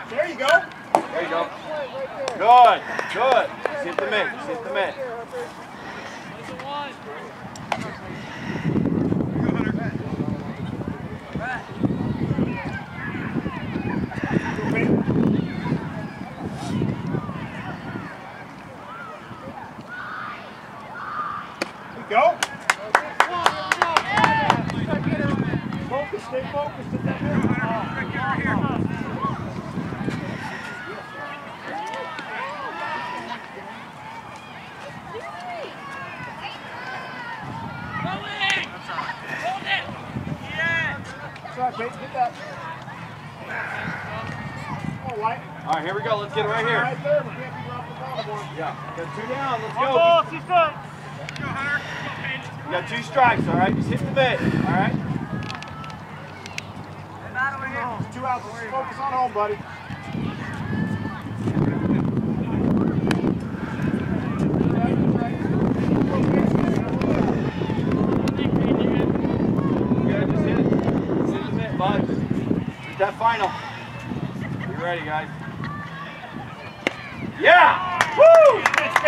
There you go. There you go. Good. Good. Just hit the mitt. Just hit the mitt. Go. Focus, stay focused at that hill. That's all right, Peyton, get that. All right. All right, here we go. Let's get it right here. Right there, we can't be dropping the ball anymore. Yeah. Got 2 down. Let's One go. ball, she's done. You got 2 strikes, all right? Just hit the mitt, all right? 2 outs. Focus on home, buddy. Yeah, just hit it. Just hit the mitt, bud. Hit that final. You ready, guys? Yeah! Woo!